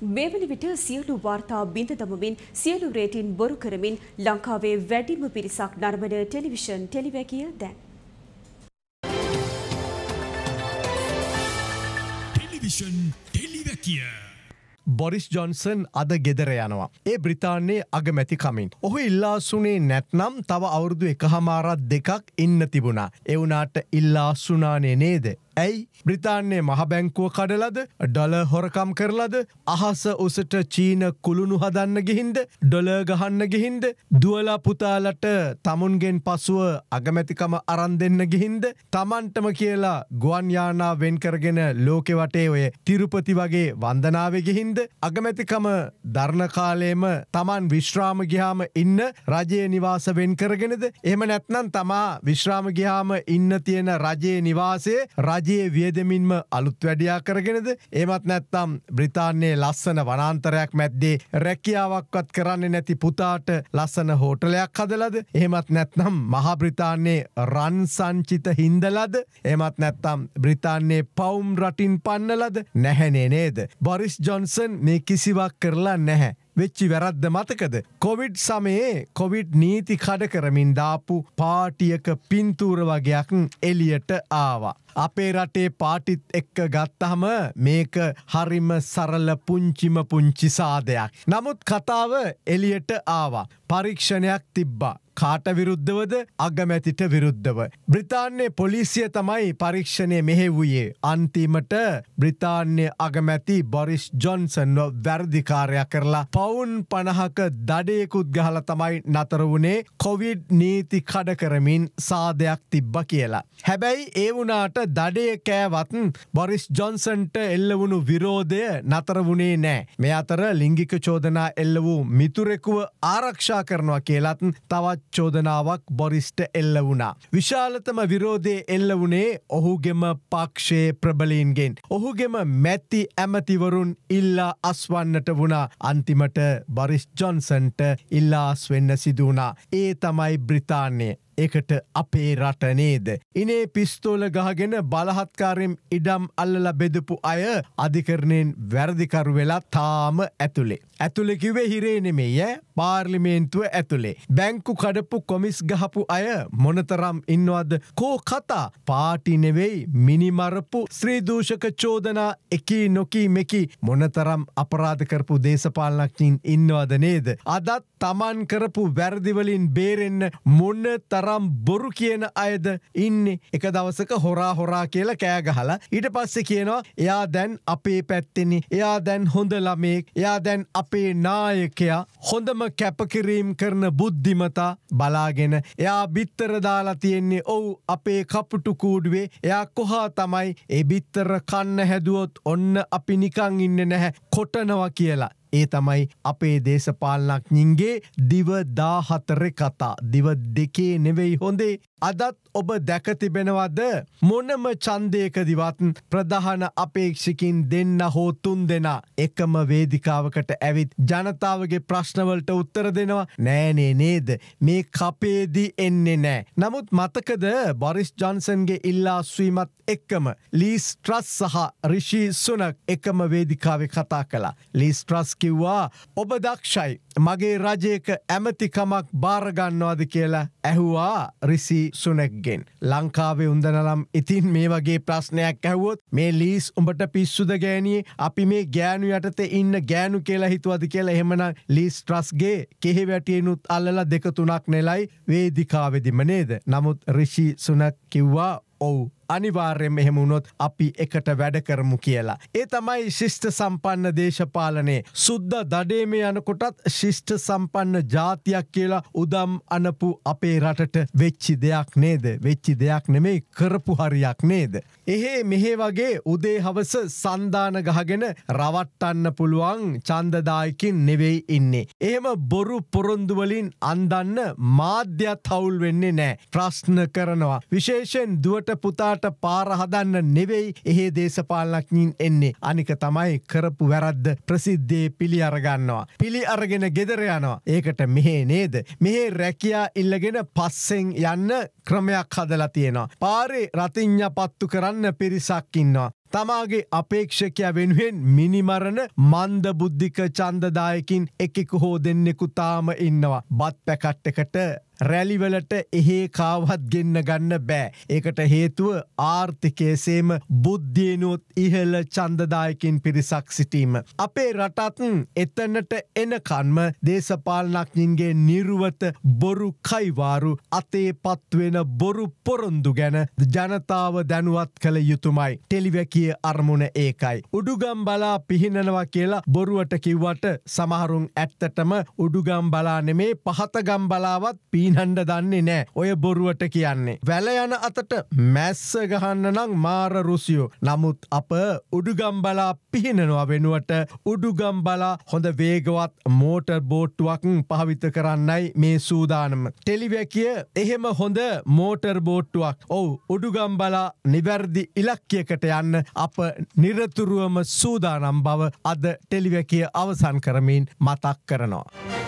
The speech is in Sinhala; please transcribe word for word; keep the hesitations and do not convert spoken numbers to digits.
මේ වන විට සියලු වාර්තා බිඳ දමමින් සියලු රේටින් බොරු කරමින් ලංකාවේ වැඩිම පිරිසක් නරඹන ටෙලිවිෂන් ටෙලිවැකිය දැන්. ටෙලිවිෂන් ටෙලිවැකිය. බොරිස් ජොන්සන් අද ගෙදර යනවා. ඒ බ්‍රිතාන්‍යයේ අගමැති කමින්. ඔහු ඉල්ලාසුනේ නැත්නම් තව අවුරුදු එකහමාරක් දෙකක් ඉන්න තිබුණා. ඒ වුණාට ඉල්ලාසුනානේ නේද? ඇයි බ්‍රිතාන්‍යයේ මහ බැංකුව කඩලද ඩොලර් හොරකම් කරලද අහස උසට චීන කුළුණු හදන්න ගිහින්ද ඩොලර් ගහන්න ගිහින්ද දුවලා පුතාලට තමුන්ගෙන් පසුව අගමැතිකම අරන් දෙන්න ගිහින්ද තමන්ටම කියලා ගුවන් යානා වෙන් කරගෙන ලෝකෙ වටේ ඔය තිරුපති වගේ වන්දනාවේ ගිහින්ද අගමැතිකම දරණ කාලේම තමන් විශ්‍රාම ගියාම ඉන්න රජයේ නිවාස වෙන් කරගෙනද එහෙම නැත්නම් තමා විශ්‍රාම ගියාම ඉන්න තියෙන රජයේ නිවාසයේ රජයේ වියදමින්ම අලුත් වැඩියා කරගෙනද එහෙමත් නැත්නම් බ්‍රිතාන්‍යයේ ලස්සන වනාන්තරයක් මැද්දේ රැකියාවක්වත් කරන්නේ නැති පුතාට ලස්සන හෝටලයක් හදලාද එහෙමත් නැත්නම් මහා බ්‍රිතාන්‍යයේ රන් සංචිත හින්දලාද එහෙමත් නැත්නම් බ්‍රිතාන්‍යයේ පවුම් රටින් පන්නලාද නැහැනේ නේද බොරිස් ජොන්සන් මේ කිසිවක් කරලා නැහැ වෙච්චි වැරද්ද මතකද කොවිඩ් සමයේ කොවිඩ් නීති කඩ කරමින් දාපු පාටියක පින්තූර වගේක් එලියට ආවා. අපේ රටේ පාටිත් එක්ක ගත්තහම මේක හරිම සරල පුංචිම පුංචි සාදයක්. නමුත් කතාව එලියට ආවා. පරීක්ෂණයක් තිබ්බා. කාට විරුද්ධවද අගමැතිට විරුද්ධව. බ්‍රිතාන්‍යයේ පොලිසිය තමයි පරීක්ෂණය මෙහෙවුයේ. අන්තිමට බ්‍රිතාන්‍ය අගමැති බොරිස් ජොන්සන්ව වැරදිකාරයා කරලා පවුන් පනහක දඩයකුත් ගහලා තමයි නතර වුණේ කොවිඩ් නීති කඩ කරමින් සාදයක් තිබ්බ කියලා. හැබැයි ඒ වුණාට දඩය කෑවත් බොරිස් ජොන්සන්ට එල්ල වුණු විරෝධය නතර වුණේ නෑ. මේ අතර ලිංගික චෝදනා එල්ල වූ මිතුරෙකුව ආරක්ෂා කරනවා කියලත් තවත් චෝදනාවක් බොරිස්ට එල්ල වුණා. විශාලතම විරෝධය එල්ල වුණේ ඔහුගෙම පක්ෂයේ ප්‍රබලීන්ගෙන්. ඔහුගෙම මැති ඇමතිවරුන් ඉල්ලා අස්වන්නට වුණා. අන්තිමට බොරිස් ජොන්සන්ට ඉල්ලා අස්වෙන්න සිදු වුණා. ඒ තමයි බ්‍රිතාන්‍යය. ඒකට අපේ රට නේද. ඉනේ පිස්තෝල ගහගෙන බලහත්කාරයෙන් ඉඩම් අල්ලලා බෙදපු අය අධිකරණයෙන් වැරදිකරු වෙලා තාම ඇතුලේ. ඇතුලේ කිව්වේ හිරේ නෙමෙයි ඈ පාර්ලිමේන්තුව ඇතුලේ. බැංකු කඩපු කොමිස් ගහපු අය මොනතරම් ඉන්නවද කෝ කතා පාටි නෙවෙයි මිනිමරපු ස්ත්‍රී දූෂක චෝදනා එකී නොකී මෙකි මොනතරම් අපරාධ කරපු දේශපාලනඥයින් ඉන්නවද නේද. අදත් තමන් කරපු වැරදි වලින් බේරෙන්න මොන තරම් බොරු කියන අයද ඉන්නේ. එක දවසක හොරා හොරා කියලා කෑ ගහලා ඊට පස්සේ කියනවා එයා දැන් අපේ පැත්තේනේ. එයා දැන් හොඳ ළමෙක්. එයා දැන් අපේ නායකයා. හොඳම කැපකිරීම කරන බුද්ධිමතා බලාගෙන එයා බිත්තර දාලා තියෙන්නේ ඔව් අපේ කපුටු කූඩුවේ. එයා කොහා තමයි ඒ බිත්තර කන්න හැදුවොත් ඔන්න අපි නිකන් ඉන්නේ නැහැ කොටනවා කියලා. ඒ තමයි අපේ දේශපාලනඥයින්ගේ දිව දාහතර කතා. දිව දෙකේ නෙවෙයි හොඳේ. අදත් ඔබ දැක තිබෙනවද මොනම ඡන්දයකදිවත් ප්‍රධාන අපේක්ෂකින් දෙන්න හෝ තුන් දෙනා එකම වේදිකාවකට ඇවිත් ජනතාවගේ ප්‍රශ්නවලට උත්තර දෙනවා නෑනේ නේද. මේ කපේදී එන්නේ නෑ. නමුත් මතකද බොරිස් ජොන්සන්ගේ ඉල්ලාස්වීමත් එක්කම ලීස් ට්‍රස් සහ රිෂි සුනක් එකම වේදිකාවේ කතා කළා. ලීස් ට්‍රස් කිව්වා ඔබ දක්ෂයි මගේ රජයක ඇමතිකමක් බාරගන්නවාද කියලා ඇහුවා රිසි සුනක්ගෙන්. ලංකාවේ උන්දනලම් ඉතින් මේ වගේ ප්‍රශ්නයක් ඇහුවොත් මේ ලීස් උඹට පිස්සුද ගෑනියේ අපි මේ ගෑනු යටතේ ඉන්න ගෑනු කියලා හිතුවද කියලා එහෙමනම් ලීස් ට්‍රස්ගේ කෙහෙ වැටියනුත් අල්ලලා දෙක තුනක් නෙලයි වේදිකාවේදීම නේද. නමුත් රිෂි සුනක් කිව්වා ඔව් අනිවාර්යෙන් එහෙම වුණොත් අපි එකට වැඩ කරමු කියලා. ඒ තමයි ශිෂ්ට සම්පන්න දේශපාලනේ. සුද්ද දඩේමේ යනකොටත් ශිෂ්ට සම්පන්න ජාතියක් කියලා උදම් අනපු අපේ රටට වෙච්චි දෙයක් නේද. වෙච්චි දෙයක් නෙමෙයි කරපු හරියක් නේද. එහෙ මෙහෙ වගේ උදේ හවස සන්දාන ගහගෙන රවට්ටන්න පුළුවන් ඡන්දදායකින් නෙවෙයි ඉන්නේ. එහෙම බොරු පොරොන්දු වලින් අන්දන්න මාධ්‍යත් හවුල් වෙන්නේ නැහැ. ප්‍රශ්න කරනවා. විශේෂයෙන් දුවට පුතාට පාර හදන්න නෙවෙයි එහෙ දේශපාලනඥයින් එන්නේ. අනික තමයි කරපු වැරද්ද ප්‍රසිද්ධියේ පිළි අරගන්නවා. පිළි අරගෙන ගෙදර යනවා. ඒකට මෙහෙ නේද. මෙහෙ රැකියා ඉල්ලගෙන පස්සෙන් යන්න ක්‍රමයක් හදලා තියෙනවා. පාරේ රතිඤ්ඤා පත්තු කරන්න පිරිසක් ඉන්නවා. තමාගේ අපේක්ෂකයා වෙනුවෙන් මිනිමරණ මන්ද බුද්ධික ඡන්දදායකින් එකෙකු හෝ දෙන්නෙකු තාම ඉන්නවා. බත් පැකට් එකට රැලිවලට එහෙ කාවත් ගෙන්න ගන්න බෑ. ඒකට හේතුව ආර්ථිකයේසේම බුද්ධියනොත් ඉහළ ඡන්දදායකින් පිරිසක් සිටීම. අපේ රටත් එතනට එනකන්ම දේශපාලනඥයින්ගේ නිර්වත බොරු කයිවාරු අතේ පත්වෙන බොරු පොරොන්දු ගැන ජනතාව දැනුවත් කළ යුතුමයි. ටෙලිවැකිය අරමුණ ඒකයි. උඩුගම් බලා පිහිනනවා කියලා බොරුවට කිව්වට සමහරුන් ඇත්තටම උඩුගම් බලා නෙමේ පහතගම් බලාවත් පීනන්ඩ දන්නේ නෑ. ඔය බොරුවට කියන්නේ. වැල යන අතට මැස්ස ගහන්න නම් මාර රුසියෝ. නමුත් අප උඩුගම් බලා පිහිනනවා වෙනුවට උඩුගම් බලා හොඳ වේගවත් මෝටර් බෝට්ටුවක් භාවිත කරන්නයි මේ සූදානම. ටෙලිවැකිය එහෙම හොඳ මෝටර් බෝට්ටුවක්. ඔව් උඩුගම් බලා නිවැරදි ඉලක්කයකට යන්න අප නිරතුරුවම සූදානම් බව අද ටෙලිවැකිය අවසන් කරමින් මතක් කරනවා.